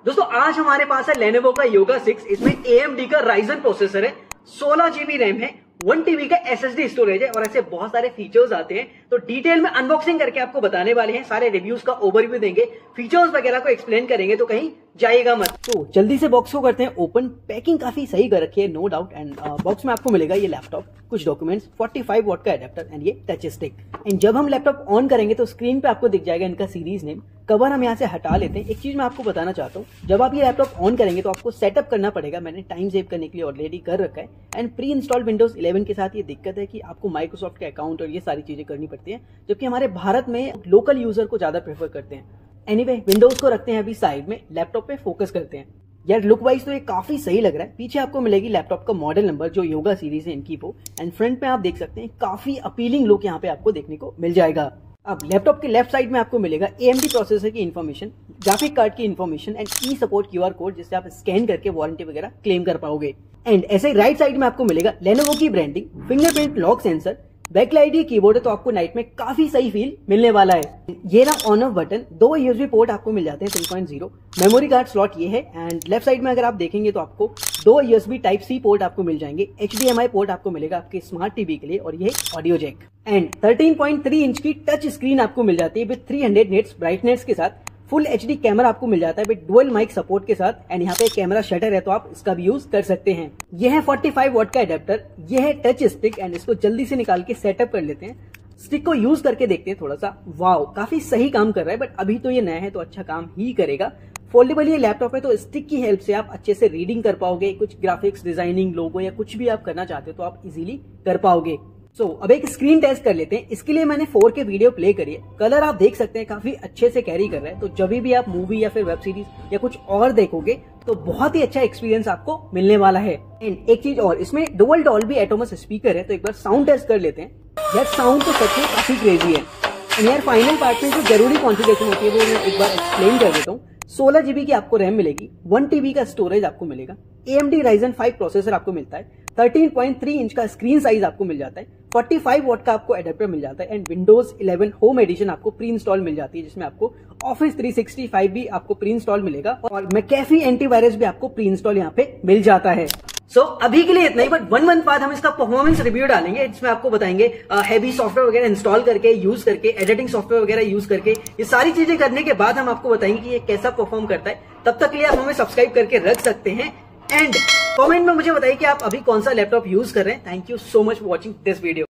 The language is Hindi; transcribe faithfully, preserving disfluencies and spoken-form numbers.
दोस्तों आज हमारे पास है Lenovo का Yoga सिक्स। इसमें A M D का Ryzen प्रोसेसर है, सोलह जीबी रैम है, वन टीबी का एस एस डी स्टोरेज है और ऐसे बहुत सारे फीचर्स आते हैं। तो डिटेल में अनबॉक्सिंग करके आपको बताने वाले हैं, सारे रिव्यूज का ओवरव्यू देंगे, फीचर्स वगैरह को एक्सप्लेन करेंगे, तो कहीं जाइएगा मत। तो जल्दी से बॉक्स को करते हैं ओपन। पैकिंग काफी सही कर रखी है, नो डाउट। एंड बॉक्स में आपको मिलेगा ये लैपटॉप, कुछ डॉक्यूमेंट्स, फोर्टी-फाइव वॉट का एडेप्टर एंड ये टच स्टिक। एंड जब हम लैपटॉप ऑन करेंगे तो स्क्रीन पे आपको दिख जाएगा इनका सीरीज नेम। कवर हम यहाँ से हटा लेते हैं। एक चीज मैं आपको बताना चाहता हूँ, जब आप ये लैपटॉप ऑन करेंगे तो आपको सेटअप करना पड़ेगा। मैंने टाइम सेव करने के लिए ऑलरेडी कर रखा है। And pre installed Windows eleven के साथ ये दिक्कत है कि आपको माइक्रोसॉफ्ट के अकाउंट और ये सारी चीजें करनी पड़ती हैं, जबकि हमारे भारत में लोकल यूजर को ज्यादा प्रेफर करते हैं। एनीवे anyway, विंडोज को रखते हैं अभी साइड में, लैपटॉप पे फोकस करते हैं। यार लुक वाइज तो ये काफी सही लग रहा है। पीछे आपको मिलेगी लैपटॉप का मॉडल नंबर, जो योगा सीरीज है इनकी वो। एंड फ्रंट में आप देख सकते हैं काफी अपीलिंग लुक यहाँ पे आपको देखने को मिल जाएगा। अब लैपटॉप के लेफ्ट साइड में आपको मिलेगा A M D प्रोसेसर की इन्फॉर्मेशन, ग्राफिक कार्ड की information and e support Q R code, जिससे आप स्कैन करके वारंटी वगैरह क्लेम कर पाओगे। एंड ऐसे ही राइट साइड में आपको मिलेगा Lenovo की branding, fingerprint lock sensor, backlight ये कीबोर्ड है, तो आपको नाइट में काफी सही फील मिलने वाला है। ये रहा ऑन ऑफ बटन, दो यूएसबी पोर्ट आपको मिल जाते हैं three point zero, memory card slot ये है। एंड लेफ्ट साइड में अगर आप देखेंगे तो आपको दो यूएसबी टाइप सी पोर्ट आपको मिल जाएंगे, H D M I port आपको मिलेगा आपके स्मार्ट टीवी के लिए, और ये audio jack. And thirteen point three inch की टच स्क्रीन आपको मिल जाती है with three hundred nits brightness के साथ। फुल एचडी कैमरा आपको मिल जाता है विद डुअल माइक सपोर्ट के साथ। एंड यहाँ पे कैमरा शटर है, तो आप इसका भी यूज कर सकते हैं। यह है फोर्टी-फाइव वॉट का एडेप्टर, यह है टच स्टिक। एंड इसको जल्दी से निकाल के सेटअप कर लेते हैं, स्टिक को यूज करके देखते हैं थोड़ा सा। वाओ, काफी सही काम कर रहा है, बट अभी तो ये नया है तो अच्छा काम ही करेगा। फोल्डेबल ये लैपटॉप है, तो स्टिक की हेल्प से आप अच्छे से रीडिंग कर पाओगे। कुछ ग्राफिक्स, डिजाइनिंग, लोगो या कुछ भी आप करना चाहते हो तो आप इजीली कर पाओगे। सो so, अब एक स्क्रीन टेस्ट कर लेते हैं। इसके लिए मैंने फोर के वीडियो प्ले करी है। कलर आप देख सकते हैं काफी अच्छे से कैरी कर रहा है, तो जब भी आप मूवी या फिर वेब सीरीज या कुछ और देखोगे तो बहुत ही अच्छा एक्सपीरियंस आपको मिलने वाला है। एंड एक चीज और, इसमें डुअल डॉल्बी एटोमस स्पीकर है, तो एक बार साउंड टेस्ट कर लेते हैं। यार साउंड तो सच में काफी क्रेजी है। एंड यार फाइनल पार्ट में जो जरूरी कॉन्फ़िगरेशन होती है वो मैं एक बार एक्सप्लेन कर देता हूँ। सोलह जीबी की आपको रैम मिलेगी, वन टीबी का स्टोरेज आपको मिलेगा, A M D Ryzen five processor आपको मिलता है, थर्टीन पॉइंट थ्री इंच का स्क्रीन साइज आपको मिल जाता है, फोर्टी-फाइव वॉट का आपको एडेप्टर मिल जाता है। And Windows eleven home edition आपको प्री इंस्टॉल मिल जाती है, जिसमें आपको ऑफिस थ्री सिक्सटी फाइव भी आपको प्री इंस्टॉल मिलेगा, और मैकेफी एंटीवायरस भी आपको प्री इंस्टॉल यहाँ पे मिल जाता है। सो so, अभी के लिए इतना ही, बट वन मंथ बाद हम इसका परफॉर्मेंस रिव्यू डालेंगे। इसमें आपको बताएंगे हैवी सॉफ्टवेयर वगैरह इंस्टॉल करके, यूज करके, एडिटिंग सॉफ्टवेयर वगैरह यूज करके, ये सारी चीजें करने के बाद हम आपको बताएंगे कि ये कैसा परफॉर्म करता है। तब तक के लिए आप हमें सब्सक्राइब करके रख सकते हैं। एंड कमेंट में मुझे बताइए कि आप अभी कौन सा लैपटॉप यूज कर रहे हैं। Thank you so much for watching this video.